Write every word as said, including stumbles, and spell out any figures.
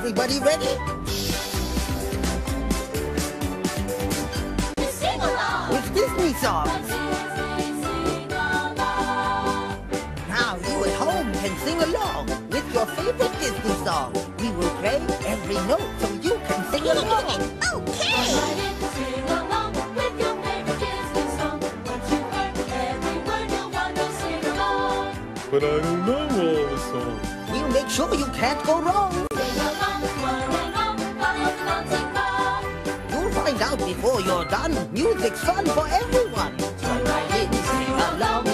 Everybody ready? Sing along With Disney songs. Sing along. Now you at home can sing along with your favorite Disney song. We will play every note so you can sing along. Okay. Sing along with your favorite Disney song. Once you heard every word, you'll want to sing along. But I don't know all the songs. We'll make sure you can't go wrong. Sing along, one and all, follow the mountain call. You'll find out before you're done. Music's fun for everyone. Join right in, sing along.